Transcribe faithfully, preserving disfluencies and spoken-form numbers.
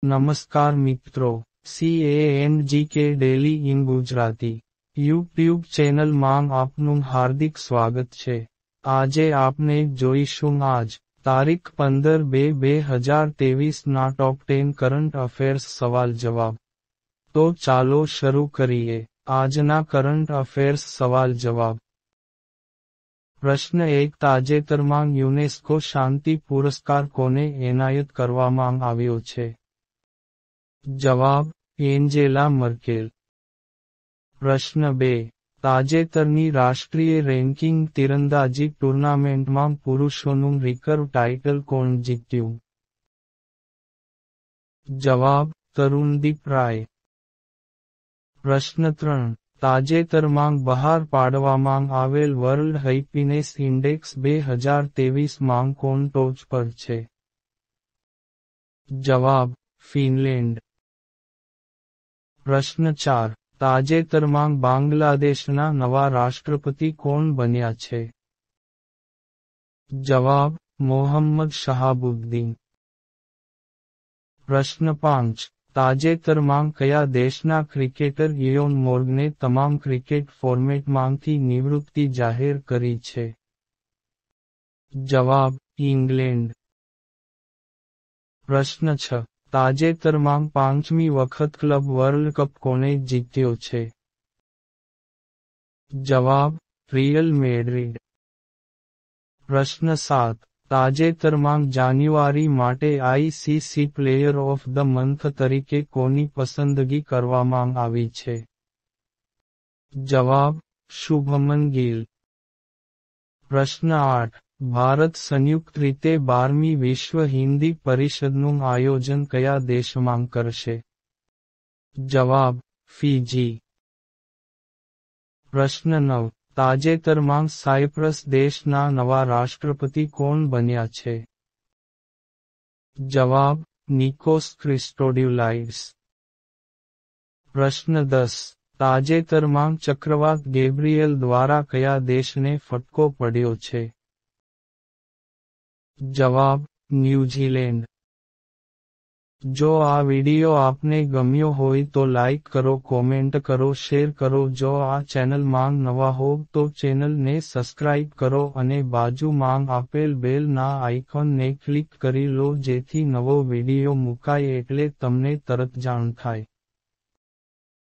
નમસ્કાર મિત્રો, C A and જી કે ડેલી ઇન ગુજરાતી યુટ્યુબ ચેનલમાં આપનું હાર્દિક સ્વાગત છે। આજે આપણે જોઈશું આજ તારીખ પંદર બે બે હજાર તેવીસ ના ટોપ ટેન કરંટ અફેર્સ સવાલ જવાબ। તો ચાલો શરૂ કરીએ આજના કરંટ અફેર્સ સવાલ જવાબ। પ્રશ્ન એક તાજેતરમાં યુનેસ્કો શાંતિ પુરસ્કાર કોને એનાયત કરવામાં આવ્યો છે? જવાબ, એન્જેલા મર્કેલ। પ્રશ્ન બે તાજેતરની રાષ્ટ્રીય રેન્કિંગ તીરંદાજી ટૂર્નામેન્ટમાં પુરુષોનું રિકર્વ ટાઇટલ કોણ જીત્યું? જવાબ, તરુણદીપ રાય। પ્રશ્ન ત્રણ તાજેતરમાં બહાર પાડવામાં આવેલ વર્લ્ડ હેપીનેસ ઇન્ડેક્સ બે હજાર તેવીસ માં કોણ ટોચ પર છે? જવાબ, ફિનલેન્ડ। પ્રશ્ન ચાર તાજેતરમાં બાંગ્લાદેશના નવા રાષ્ટ્રપતિ કોણ બન્યા છે? જવાબ, મોહમ્મદ શહાબુદ્દીન। પ્રશ્ન પાંચ તાજેતરમાં કયા દેશના ક્રિકેટર ઇયોન મોર્ગને તમામ ક્રિકેટ ફોર્મેટમાંથી નિવૃત્તિ જાહેર કરી છે? જવાબ, ઇંગ્લેન્ડ। પ્રશ્ન છ તાજેતરમાં પાંચમી વખત ક્લબ વર્લ્ડ કપ કોણે જીત્યો છે? જવાબ, રિયલ મેડ્રિડ। પ્રશ્ન સાત તાજેતરમાં જાન્યુઆરી માટે I C C player of the month તરીકે કોની પસંદગી કરવામાં આવી છે? જવાબ, શુભમન ગિલ। પ્રશ્ન આઠ ભારત સંયુક્ત રીતે બારમી વિશ્વ હિન્દી પરિષદનું આયોજન કયા દેશમાં કરશે? જવાબ, ફિજી। પ્રશ્ન નવ તાજેતરમાં સાયપ્રસ દેશના નવા રાષ્ટ્રપતિ કોણ બન્યા છે? જવાબ, નિકોસ ક્રિસ્ટોડ્યુલાઇડ્સ। પ્રશ્ન દસ તાજેતરમાં ચક્રવાત ગેબ્રિએલ દ્વારા કયા દેશને ફટકો પડ્યો છે? જવાબ, ન્યૂઝીલેન્ડ। જો આ વિડિયો આપને ગમ્યો હોય તો લાઈક કરો, કોમેન્ટ કરો, શેર કરો। જો આ ચેનલમાં નવા હોવ તો ચેનલને સબસ્ક્રાઇબ કરો અને બાજુમાં આપેલ બેલ ના આઇકોનને ક્લિક કરી લો જેથી નવો વિડિયો મુકાય એટલે તમને તરત જાણ થાય।